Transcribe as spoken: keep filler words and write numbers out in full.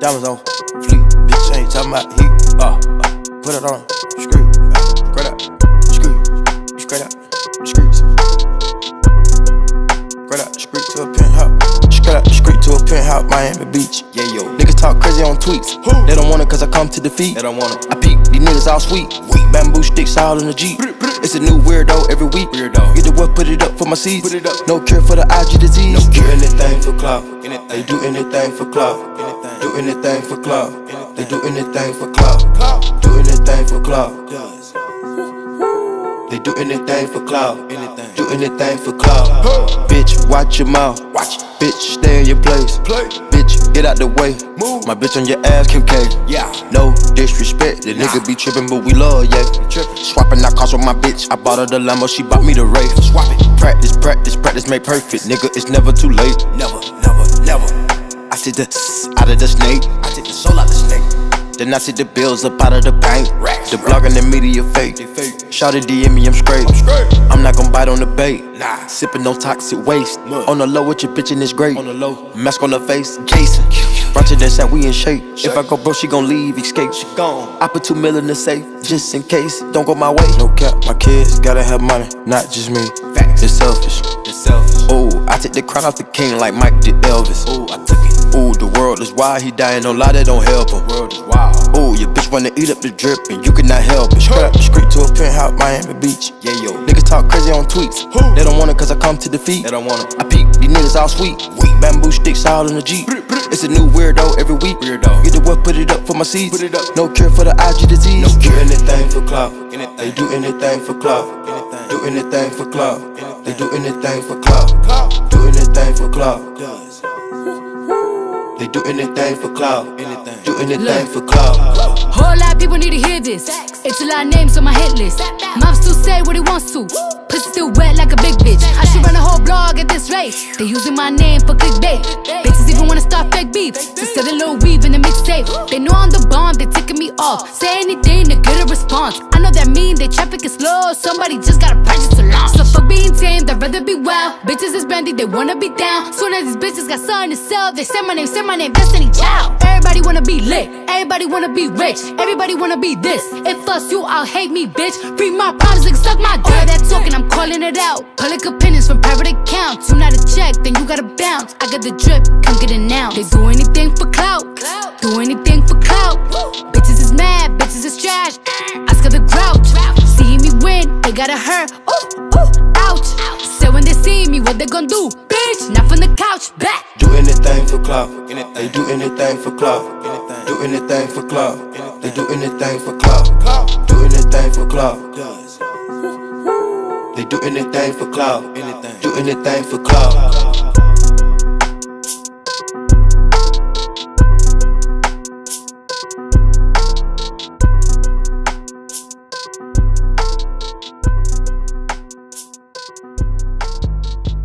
Diamonds on fleek, bitch ain't talking about heat. Uh, uh, put it on, screw, uh, straight out, screw, straight out, screw, straight out, screw to a penthouse, straight out, screw to a penthouse, Miami Beach. Yeah, yo, niggas talk crazy on tweets. Who? They don't want it cause I come to defeat. They don't want it. I peek, these niggas all sweet. Weak. Bamboo sticks all in the Jeep. It's a new weirdo every week. Weirdo. Get the what, put it up for my seeds. Put it up. No cure for the I G disease. No cure. Do anything for clout. They do anything for clout. Do anything for clout. They do anything for clout. Do anything for clout. They do anything for clout. Do anything for clout. Bitch, watch your mouth. Watch. Bitch, stay in your place. Play. Bitch, get out the way. Move. My bitch on your ass, Kim K. Yeah. No disrespect. The nah. Nigga be trippin', but we love, yeah. Swappin' out cars with my bitch. I bought her the Lambo, she bought me the Wraith. Swap it. Practice, practice, practice, make perfect. Nigga, it's never too late. Never, never, never. I take the s out of the snake. I take the soul out the snake. Then I see the bills up out of the bank. Racks, the blog and the media fake. Shout it D M me, I'm straight. I'm straight. I'm not gon' bite on the bait. Nah. Sippin' no toxic waste. Mud. On the low with your bitch and it's great. On the low. Mask on the face, Jason. Ratchet that said we in shape. shape. If I go broke, she gon' leave, escape. She gone. I put two mil in the safe, just in case. Don't go my way. No cap, my kids gotta have money, not just me. Facts. It's selfish. It's selfish. Ooh, I took the crown off the king like Mike did Elvis. Ooh, I took it. Ooh, the world is wild, he dying, no lie, that don't help him. The world is wild. Ooh, your bitch wanna eat up the drip and you cannot help it. Straight up the street to a penthouse, Miami Beach. Yeah, yo. Niggas talk crazy on tweets. Who? They don't want it cause I come to defeat. They don't want it. I peek, these niggas all sweet. Weak. Bamboo sticks all in the Jeep. It's a new weirdo every week. Weirdo. Get the what, put it up for my seeds. Put it up. No cure for the I G disease. No cure. Do anything for clout. They do anything for clout. Do anything for clout. They do anything for clout. Do anything for clout. They do anything for clout. Do anything for clout. Whole lot of people need to hear this. It's a lot of names on my hit list. Mom still say what he wants to. Pussy still wet like a big bitch. I should run a whole blog at this rate. They using my name for clickbait. Bitches even wanna start fake beef. Just sell a little weave in the mixtape. They know I'm the bomb, they ticking me off. Say anything to get a response. I know that mean they traffic is slow. Somebody just gotta purchase to launch. So fuck being tame, they'd rather be wild. Bitches is brandy, they wanna be down. Soon as these bitches got something to sell, they say my name, say my name, Destiny Child. Everybody wanna be lit, everybody wanna be rich, everybody wanna be this. If us you all hate me, bitch. Free my problems, nigga, suck my dick. All that talking, I'm calling it out. Public opinions from private accounts. You not a check, then you gotta bounce. I got the drip, come get it now. They do anything for clout, do anything for clout. Bitches is mad, bitches is trash. Oscar the Grouch, see me win, they gotta hurt. Ooh, ooh, ouch. So when they see me, what they gon' do? Bitch, not from the couch, back. Do anything for clout. They do anything for clout. Do anything for clout. They do anything for clout. Do anything for clout. They do anything for clout. Do anything for clout.